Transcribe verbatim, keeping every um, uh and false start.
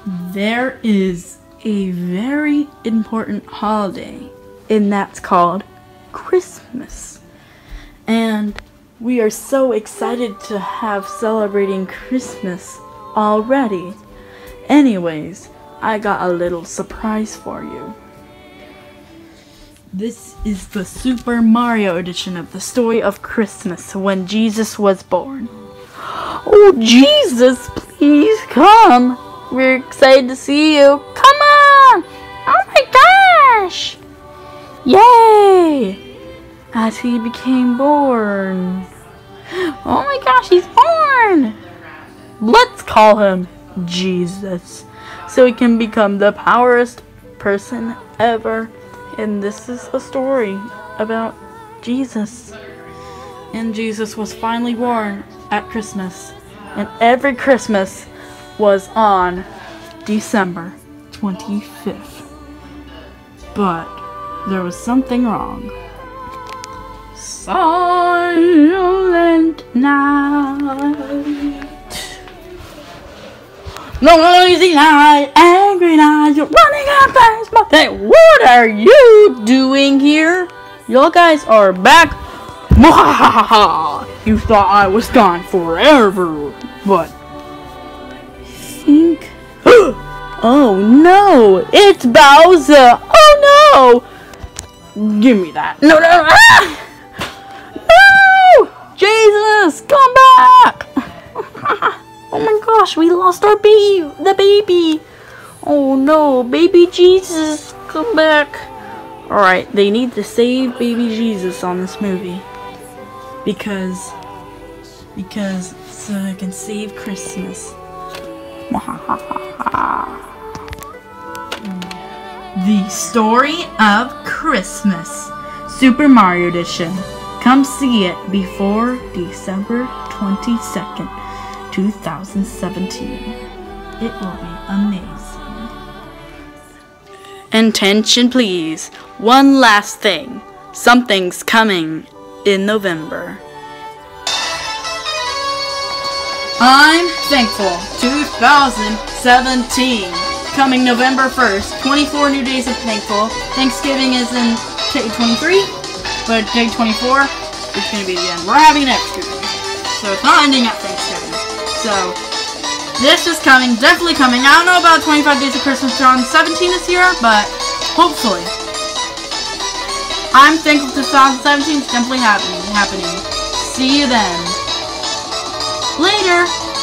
there is a very important holiday, and that's called Christmas. And we are so excited to have celebrating Christmas already. Anyways, I got a little surprise for you. This is the Super Mario edition of the story of Christmas when Jesus was born. Oh, Jesus, please come. We're excited to see you. Come on! Oh my gosh! Yay! As he became born. Oh my gosh, he's born! Let's call him Jesus, so he can become the powerfulest person ever. And this is a story about Jesus. And Jesus was finally born at Christmas. And every Christmas was on December twenty-fifth. But there was something wrong. Silent night. Noisy night, angry night, you're running up past my thing. What are you doing here? You guys are back. You thought I was gone forever, but I think. Oh no, it's Bowser. Oh no! Give me that. No, no, no. Ah! No! Jesus, come back! Oh my gosh, we lost our baby, the baby. Oh no, baby Jesus, come back. Alright, they need to save baby Jesus on this movie. Because, because, so I can save Christmas. The Story of Christmas, Super Mario Edition. Come see it before December twenty-second. two thousand seventeen. It will be amazing. Attention please. One last thing. Something's coming in November. I'm thankful. two thousand seventeen. Coming November first. twenty-four new days of thankful. Thanksgiving is in day twenty-three. But day twenty-four is going to be the end. We're having an extra day. So it's not ending at Thanksgiving. So, this is coming, definitely coming. I don't know about twenty-five Days of Christmas on seventeen this year, but hopefully. I'm thankful two thousand seventeen is definitely happening. happening. See you then. Later!